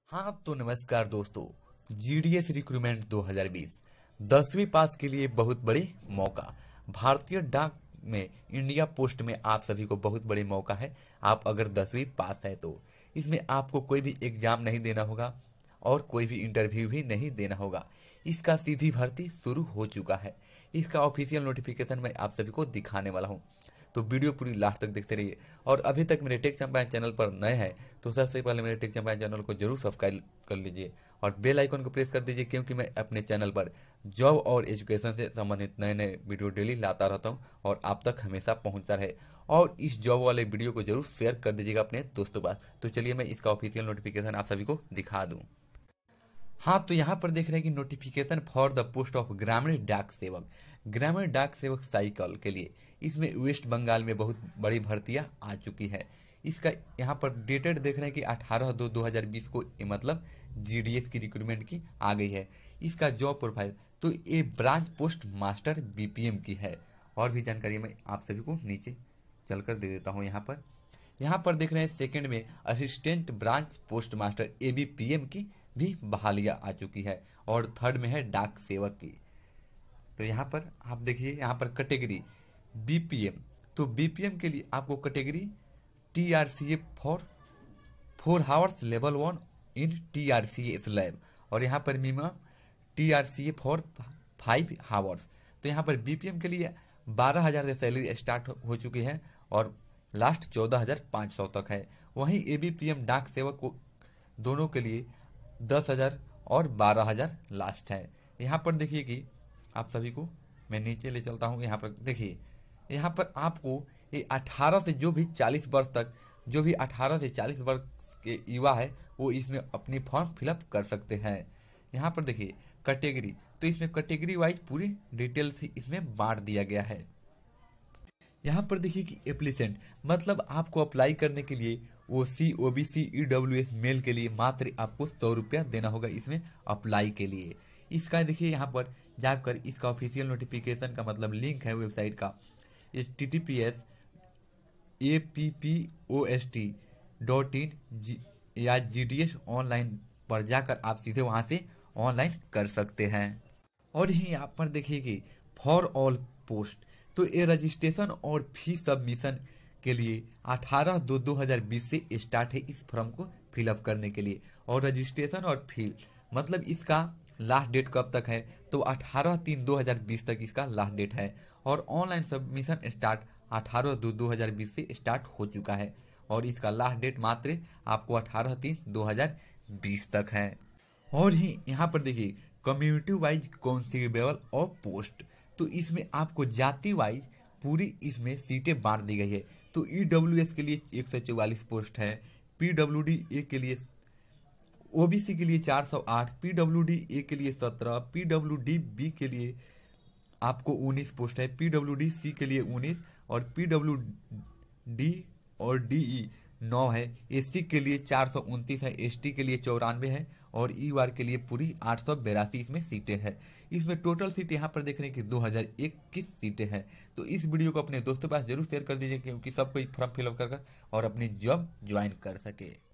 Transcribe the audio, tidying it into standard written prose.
हाँ तो नमस्कार दोस्तों। जीडीएस रिक्रूटमेंट 2020 10वीं पास के लिए बहुत बड़ी मौका। भारतीय डाक में इंडिया पोस्ट में आप सभी को बहुत बड़ी मौका है। आप अगर 10वीं पास है तो इसमें आपको कोई भी एग्जाम नहीं देना होगा और कोई भी इंटरव्यू भी नहीं देना होगा। इसका सीधी भर्ती शुरू हो चुका है। इसका ऑफिशियल नोटिफिकेशन मैं आप सभी को दिखाने वाला हूँ, तो वीडियो पूरी लास्ट तक देखते रहिए। और अभी तक मेरे टेक चैंपियन चैनल पर नए हैं तो सबसे पहले मेरे टेक चैंपियन चैनल को जरूर सब्सक्राइब कर लीजिए और बेल आइकन को प्रेस कर दीजिए, क्योंकि मैं अपने चैनल पर जॉब और एजुकेशन से संबंधित नए नए वीडियो डेली लाता रहता हूं और आप तक हमेशा पहुंचता रहे। और इस जॉब वाले वीडियो को जरूर शेयर कर दीजिएगा अपने दोस्तों पास। तो चलिए मैं इसका ऑफिशियल नोटिफिकेशन आप सभी को दिखा दूं। हाँ तो यहाँ पर देख रहे हैं कि notification for the post of Gramin Dak सेवक। ग्रामीण डाक सेवक साइकिल के लिए इसमें वेस्ट बंगाल में बहुत बड़ी भर्तियां आ चुकी है। इसका यहाँ पर डेटेड देख रहे हैं कि 18/2/2020 को मतलब जीडीएस की रिक्रूटमेंट की आ गई है। इसका जॉब प्रोफाइल तो ये ब्रांच पोस्ट मास्टर बीपीएम की है। और भी जानकारी मैं आप सभी को नीचे चलकर दे देता हूँ। यहाँ पर देख रहे हैं सेकंड में assistant branch post master ABPM की भी बहालियां आ चुकी है। और थर्ड में है डाक सेवक की। तो यहाँ पर आप देखिए, यहाँ पर कैटेगरी बीपीएम, तो बीपीएम के लिए आपको category TRCA for 4 hours level 1 in TRCA slab, और यहाँ पर मिनिमम टीआरसीए फॉर 5 आवर्स। तो यहाँ पर बीपीएम के लिए 12,000 से सैलरी स्टार्ट हो चुकी है और लास्ट 14,500 तक है। वहीं एबीपीएम डाक सेवक को दोनों के लिए 10,000 और 12,000 लास्ट है। यहाँ पर देखिए कि आप सभी को मैं नीचे ले चलता हूँ। यहाँ पर देखिए, यहाँ पर आपको ये 18 से जो भी 40 वर्ष तक, जो भी 18 से 40 वर्ष के युवा है वो इसमें अपनी फॉर्म फिलअप कर सकते हैं। यहाँ पर देखिए कैटेगरी, तो इसमें कैटेगरी वाइज पूरी डिटेल से इसमें बांट दिया गया है। यहाँ पर देखिए कि एप्लीसेंट मतलब आपको अप्लाई करने के लिए ओसी ओबीसी ईडब्ल्यूएस मेल के लिए मात्र आपको 100 रुपया देना होगा इसमें अप्लाई के लिए। इसका देखिए यहाँ पर जाकर इसका ऑफिशियल नोटिफिकेशन का मतलब लिंक है वेबसाइट का https://apppost.in या जीडीएस ऑनलाइन पर जाकर आप सीधे वहां से ऑनलाइन कर सकते हैं। और ही यहाँ पर देखिए कि फॉर ऑल पोस्ट, तो ये रजिस्ट्रेशन और फी सबमिशन के लिए 18/2/2020 से स्टार्ट है इस फॉर्म को फिलअप करने के लिए। और रजिस्ट्रेशन और फी मतलब इसका लास्ट डेट कब तक है, तो 18/3/2020 तक इसका लास्ट डेट है। और ऑनलाइन सबमिशन स्टार्ट 18/2/2020 से स्टार्ट हो चुका है और इसका लास्ट डेट मात्र आपको 18/3/2020 तक है। और ही यहाँ पर देखिए कम्युनिटी वाइज कॉन्स्टेबल और पोस्ट, तो इसमें आपको जाति वाइज पूरी इसमें सीटें बांट दी गई है। तो ईडब्ल्यूएस के लिए 144 पोस्ट है, पीडब्ल्यूडी ए के लिए, ओबीसी के लिए 408, पीडब्ल्यूडी ए के लिए 17, पीडब्ल्यूडी बी के लिए आपको 19 पोस्ट है, पीडब्ल्यूडी सी के लिए 19 और पीडब्ल्यूडी और डीई 9 है। एससी के लिए 429 है, एसटी के लिए 94 है और ईआर के लिए पूरी 882 इसमें सीटें हैं। इसमें टोटल सीट यहाँ पर देख रहे हैं कि 2021 सीटें हैं। तो इस वीडियो को अपने दोस्तों के पास जरूर शेयर कर दीजिए, क्योंकि सब कोई फॉर्म फिलअप कर और अपनी जॉब ज्वाइन कर सके।